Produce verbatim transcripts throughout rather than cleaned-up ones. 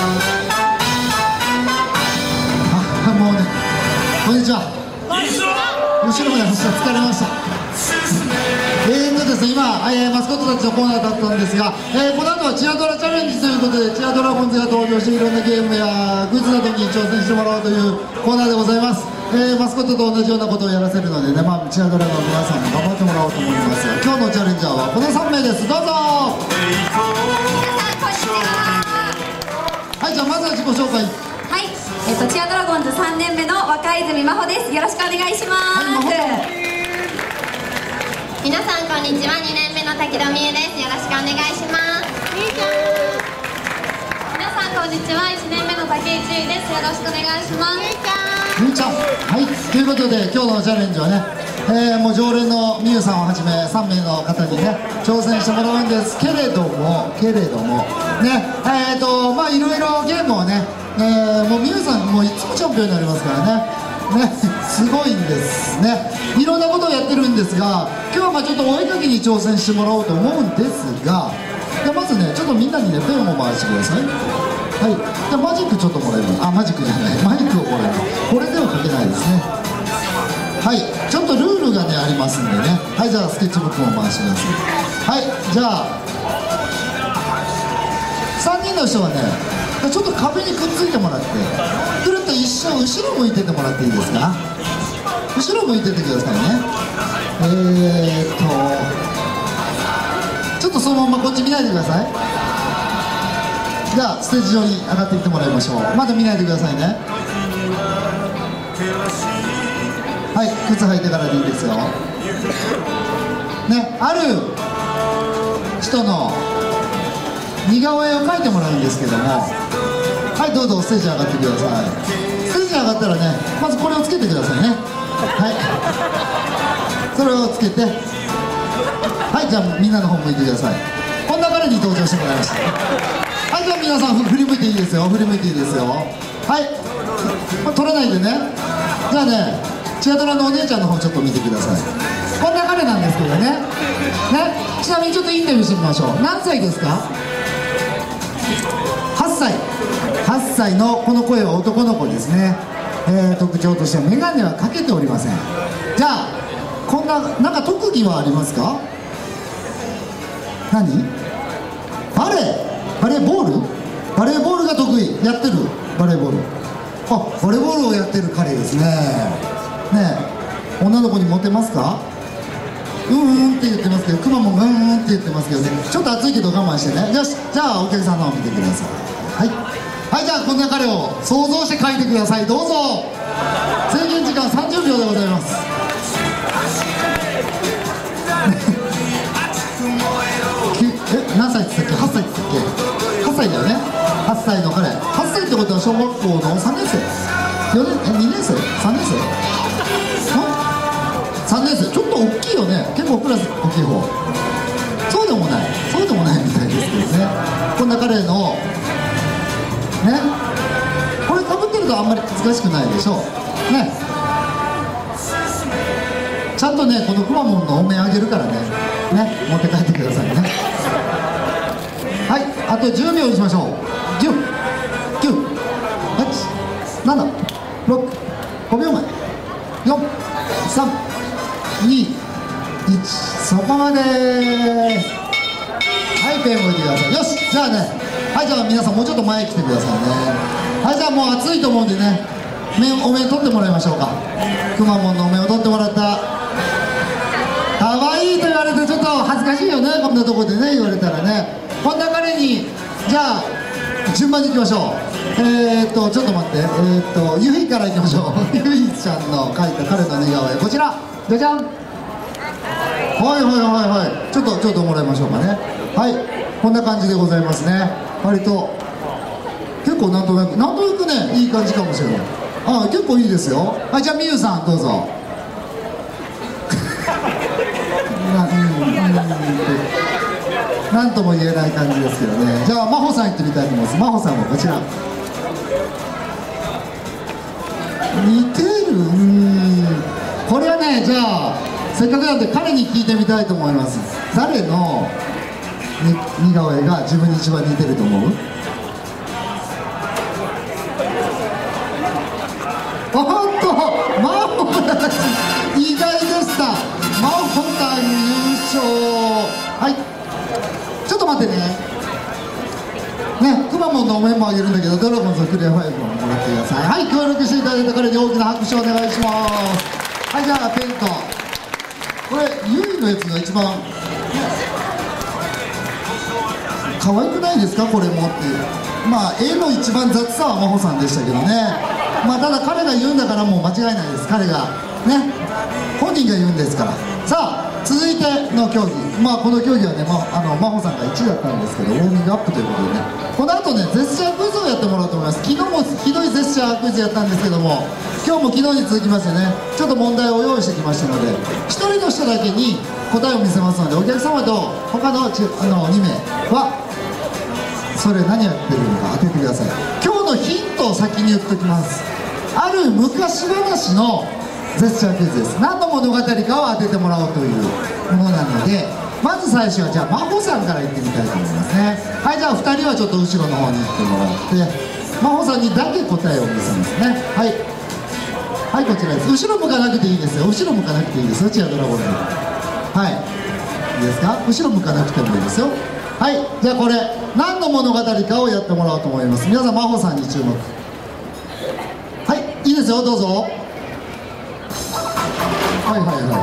あ、もうね、こんにちは。後ろまで走った、疲れました。えーとですね、今、えー、マスコットたちのコーナーだったんですが、えー、この後はチアドラチャレンジということで、チアドラゴンズが登場していろんなゲームやクイズなどに挑戦してもらおうというコーナーでございます。えー、マスコットと同じようなことをやらせるのでね、まあ、チアドラの皆さんに頑張ってもらおうと思いますが、今日のチャレンジャーはこのさんめいです。どうぞ。はい、じゃあまずは自己紹介。 はい、えっと、チアドラゴンズさんねんめの若泉真帆です。よろしくお願いします。はい、 皆さんこんにちは。にねんめの滝戸美優です。よろしくお願いします。みーちゃん。皆さんこんにちは。いちねんめの竹内優です。よろしくお願いします。みーちゃん。 みーちゃん。はい、ということで今日のチャレンジはね、えー、もう常連のみゆさんをはじめさんめいの方にね挑戦してもらうんですけれどもけれどもね、えーとまあいろいろゲームをね、えー、もうみゆさんもういつもチャンピオンになりますからねね、すごいんですね。いろんなことをやってるんですが、今日はまあちょっとお絵かきに挑戦してもらおうと思うんですが、でまずねちょっとみんなにねペンを回してください。はい、でマジックちょっともらいます。あ、マジックじゃない、マイクをもらいます。これでは書けないですね。はい、ちょっとルールがねありますんでね。はい、じゃあスケッチブックも回してください。はい、じゃあさんにんの人はねちょっと壁にくっついてもらって、くるっと一瞬後ろ向いててもらっていいですか。後ろ向いててくださいね。えーっとちょっとそのままこっち見ないでください。じゃあステージ上に上がっていってもらいましょう。まだ見ないでくださいね。はい、靴履いてからでいいですよね。ある人の似顔絵を描いてもらうんですけども、はい、どうぞステージ上がってください。ステージ上がったらねまずこれをつけてくださいね。はい、それをつけて、はい、じゃあみんなの方向いてください。こんな彼に登場してもらいました。はい、じゃあ皆さん振り向いていいですよ。振り向いていいですよ。はい、まあ、取らないでね。じゃあねチアドラのお姉ちゃんの方ちょっと見てください。こんな彼なんですけどね。ね、ちなみにちょっとインタビューしてみましょう。何歳ですか。はっさい。はっさいのこの声は男の子ですね。えー、特徴としては眼鏡はかけておりません。じゃあこんななんか特技はありますか。何。バレー。バレーボール。バレーボールが得意。やってるバレーボール。あ、バレーボールをやってる彼ですね。ねえ、女の子にモテますか。うんうんって言ってますけど、くまモンがうんうんって言ってますけどね、ちょっと暑いけど我慢してね。よし、じゃあお客さんの方見てください。はいはい、じゃあこんな彼を想像して描いてください。どうぞ。制限時間さんじゅうびょうでございます。え、何歳って言ったっけ。はっさいって言ったっけ。はっさいだよね。はっさいの彼。はっさいってことは小学校のさんねんせい、よねん、え、にねんせい、さんねんせい、さんねんせい。ちょっと大きいよね。結構クラス大きい方。そうでもない、そうでもないみたいですけどね。こんな彼のね、これかぶってるとあんまり難しくないでしょうね。ちゃんとねこのくまモンのお面あげるからね、ね、持って帰ってくださいね。はい、あとじゅうびょうにしましょう。じゅう、きゅう、はち、なな、ろく、ごびょうまえ、よん、さん、に、いち、そこまで。はい、ペン置いてください。よし、じゃあね、はい、じゃあ皆さんもうちょっと前へ来てくださいね。はい、じゃあもう暑いと思うんでね、面お面取ってもらいましょうか。くまモンのお面を取ってもらった。かわいいと言われてちょっと恥ずかしいよね、こんなとこでね言われたらね。こんな彼にじゃあ順番にいきましょう。えーっとちょっと待って、えーっとゆいからいきましょう。ゆいちゃんの描いた彼の似顔絵、こちらじゃじゃん。はいはいはいはい、ちょっとちょっともらいましょうかね。はい、こんな感じでございますね。割と結構なんとなくなんとなくねいい感じかもしれない。あ、結構いいですよ。はい、じゃあみゆさんどうぞ。な, うんうんうんなんとも言えない感じですけどね。じゃあ真帆さん行ってみたいと思います。真帆さんはこちら。似てる。うーん、これはね、じゃあせっかくなんで彼に聞いてみたいと思います。誰の似顔絵が自分に一番似てると思う？ ちょっと待ってねね、くまモンのお面もあげるんだけど、ドラゴンズのクリアファイルももらってください。はい、協力していただいた彼に大きな拍手をお願いします。はい、じゃあペンとこれゆいのやつが一番可愛くないですか、これもっていう。まあ絵の一番雑さは真帆さんでしたけどね。まあただ彼が言うんだからもう間違いないです。彼がね、本人が言うんですから。さあ続いての競技、まあこの競技はね、まあ、あの真帆さんがいちいだったんですけど、ウォーミングアップということでね、この後ねジェスチャークイズをやってもらおうと思います。昨日もひどいジェスチャークイズやったんですけども、今日も昨日に続きましてね、ちょっと問題を用意してきましたので、ひとりの人だけに答えを見せますので、お客様と他のちあのにめいはそれ何やってるのか当ててください。今日のヒントを先に言っておきます。ある昔話のジェスチャークイズです。何の物語かを当ててもらおうというものなので、まず最初はじゃあ真帆さんから言ってみたいと思いますね。はい、じゃあふたりはちょっと後ろの方に行ってもらって、真帆さんにだけ答えを見せますね。はい、はい、こちらです。後ろ向かなくていいですよ。後ろ向かなくていいですよ、チアドラゴンに。はい、いいですか、後ろ向かなくてもいいですよ。はい、じゃあこれ何の物語かをやってもらおうと思います。皆さん真帆さんに注目。はい、いいですよ、どうぞ。はいはいはいはい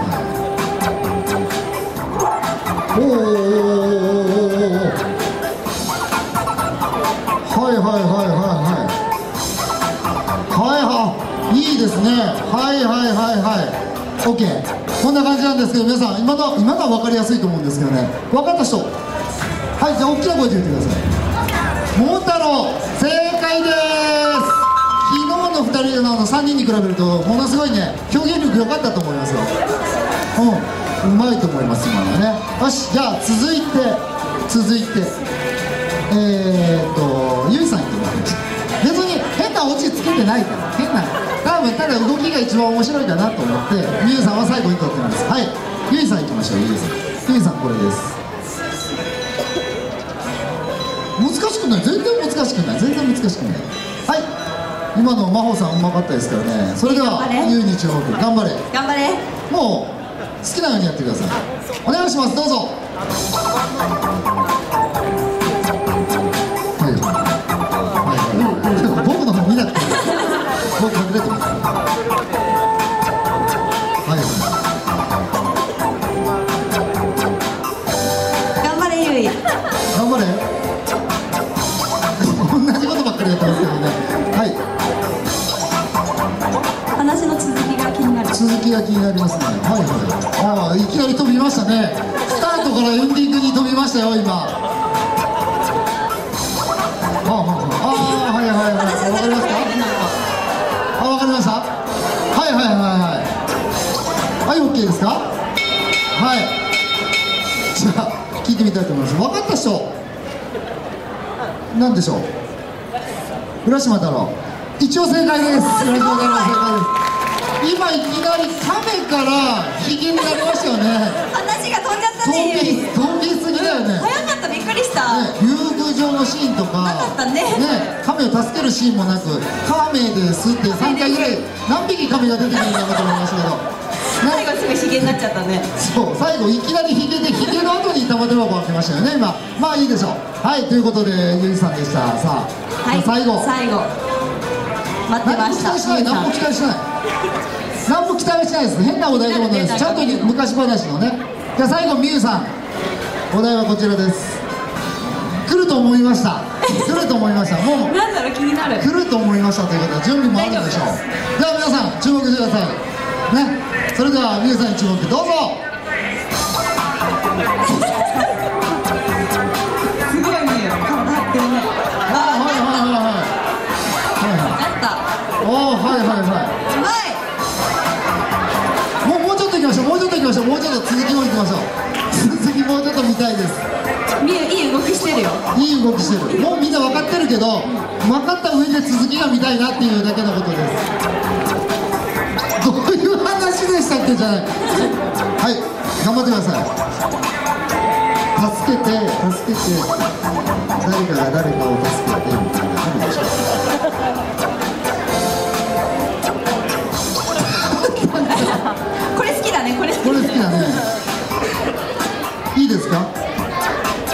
。おーおーおーおーおーはいはいはいはいはいはいはい、いいですね。はいはいはいはい、 OK。 こんな感じなんですけど、皆さん今の今のは分かりやすいと思うんですけどね、分かった人、はい、じゃあ大きな声で言ってください。桃太郎正解です。昨日のふたりのさんにんに比べるとものすごいね、表現力良かったと思いますよ。うん、うまいと思います今のね。よし、じゃあ続いて続いてえーっとゆいさん言ってもらいました。別に変なオチつけてないから、変な多分ただ動きが一番面白いかなと思ってゆいさんは最後に撮ってます。はい、ゆいさん行きましょう。ゆいさんゆいさんこれです。難しくない、全然難しくない、全然難しくない。はい、今の真帆さんうまかったですからね。それではゆいに注目。頑張れ頑張れ。 もう好きなようにやってください。お願いします、どうぞ。はいはいはい、僕の方見なくていい。僕隠れてます。はいはい、 頑張れゆい。 頑張れ。同じことばっかりやってますけどね。はい、 話の続きが気になる。 続きが気になりますね。はいはい、ああ、いきなり飛びましたね。スタートからエンディングに飛びましたよ今。ああ、ああ、はいはいはい、わかりますか。あ、わかりました。はいはいはいはいはい、OK ですか。はい、じゃあ聞いてみたいと思います。分かった人なんでしょう。浦島太郎、一応正解です。浦島太郎正解です。今いきなり亀からヒゲになりましたよね。 話が飛んじゃった飛ね。 び飛びすぎだよね。 早かった、びっくりした。 ね、竜宮城のシーンとかなかったね。 ね、亀を助けるシーンもなく、亀ですってさんかいぐらい何匹亀が出てくるんだかと思いましたけど、 最後すぐヒゲになっちゃったね。 そう、最後いきなりヒゲで、ヒゲの後に玉手箱を開けましたよね今。まあいいでしょう。はい、ということでゆいさんでした。さあ、 はい、 最後最後待ってました。 何も期待しない、何も期待しない、何も期待しないです。変なお題でもないです。ちゃんと昔話のね。じゃあ最後みゆさん、お題はこちらです。来ると思いました。来ると思いました。もうなんだろう、気になる。 来ると思いましたということは準備もあるでしょう。では皆さん注目してくださいね。それではみゆさんに注目、どうぞ。 すごいね、顔張ってるね。 あ、はいはいはいはいあった。 おー、はいはいはい、もうもうちょっと行きましょう、もうちょっと行きましょう、もうちょっと続きも行きましょう。続きもうちょっと見たいです。 みゆ、いい動きしてるよ。 いい動きしてる。もうみんな分かってるけど、分かった上で続きが見たいなっていうだけのことです。どういう話でしたっけじゃない。はい、頑張ってください。助けて助けて、誰かが誰かを助けてみたいな、何でしょう。 これ好きだね、これ好き。 これ好きだね。いいですか。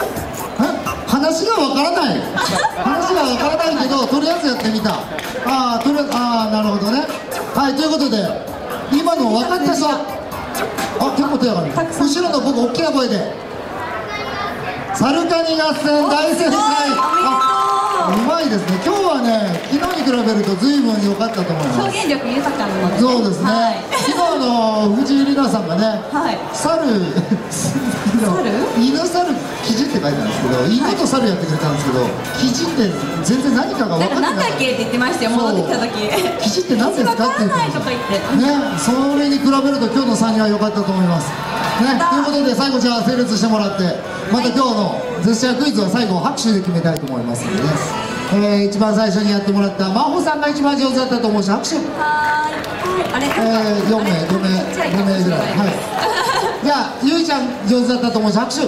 話がわからない話がわからないけどとりあえずやってみた。ああとりあえずああなるほどね。はいということで今の分かった人あ結構手上がる。後ろの僕大きな声でサルカニ合戦大正解。あうまいですね。今日はね昨日に比べると随分良かったと思います。 表現力豊かなので、 そうですね、はい、昨日の藤井里奈さんがね、はい、猿犬猿記事って書いてあるんですけど、犬と猿やってくれたんですけど、記事って全然何かが分かってなかった。 なんだっけって言ってましたよ、戻ってきた時。 記事って何ですかって言ってね、それに比べると今日のさんにんは良かったと思いますね。ということで最後じゃあ整列してもらって、また今日のジェスチャークイズは最後拍手で決めたいと思いますのでね、えー、一番最初にやってもらった真帆さんが一番上手だったと思うし拍手。 はーい、あれ、 えー、よんめいごめいごめいぐらい。はい、じゃあゆいちゃん上手だったと思うし拍手。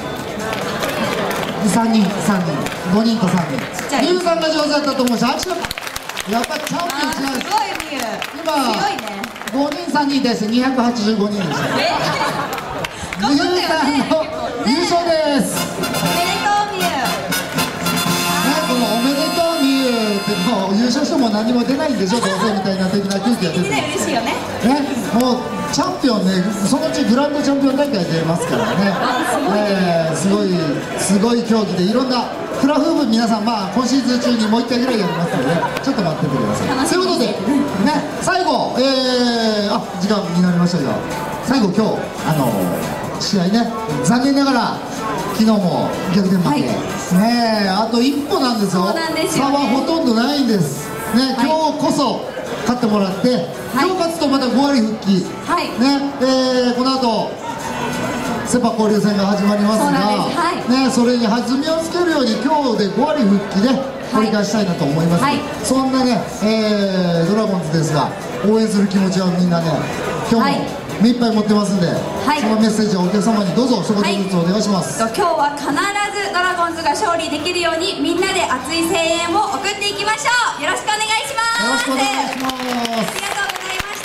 さんにんさんにんごにんとさんにん。ゆうさんが上手だったと思うし拍手。やっぱチャンピオン違う。 すごいみゆ今強いね。 ごにんさんにんに対してにひゃくはちじゅうごにんでした。ゆうさんの優勝です。 おめでとうみゆ。 このおめでとうみゆってもう優勝しても何も出ないんでしょどうせみたいな的な空気が出てる。 嬉しいよね。 ね、もうチャンピオンね、そのうちグランドチャンピオン大会出ますからね。えー、すごいすごい競技でいろんなフラフープ皆さんまあ今シーズン中にもういっかいぐらいやりますのでちょっと待っててください。ということでね最後、えー、あ時間になりましたが最後今日あの試合ね残念ながら昨日も逆転負け、はい、ねあと一歩なんですよ。 そうなんですよね、 差はほとんどないんですね、はい、今日こそ勝ってもらって、はい、今日勝つとまたごわり復帰、はいねえー、この後セパ交流戦が始まりますが そ,、はいね、それに弾みをつけるように今日でごわり復帰で取り返したいなと思います、はい、そんなね、えー、ドラゴンズですが応援する気持ちはみんなね今日も目いっぱい持ってますんで、はい、そのメッセージをお客様にどうぞ一言ずつお願いします、 はい、今日は必ずドラゴンズが勝利できるようにみんなで熱い声援を送っていきましょう。よろしくお願いします。 よろしくお願いします。 ありがとうございました。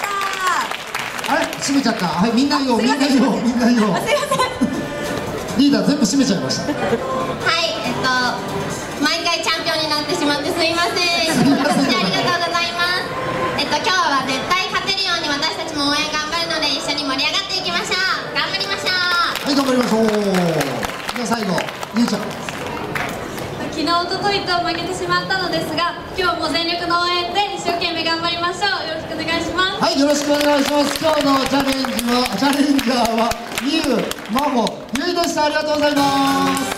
あれ閉めちゃった。はいみんな言おうみんな言おうみんな言おうリーダー全部閉めちゃいました。 はいえっと毎回チャンピオンになってしまってすみません。そしてありがとうございます。えっと今日は絶対勝てるように私たちも応援頑張るので一緒に盛り上がっていきましょう。頑張りましょう。 はい頑張りましょう。じゃあ最後ゆうちゃん。 昨日おとといと負けてしまったのですが今日も全力の応援で一生懸命頑張りましょう。よろしくお願いします。 はいよろしくお願いします。今日のチャレンジはチャレンジャーはみゆ、まほ、ゆいでした。ありがとうございます。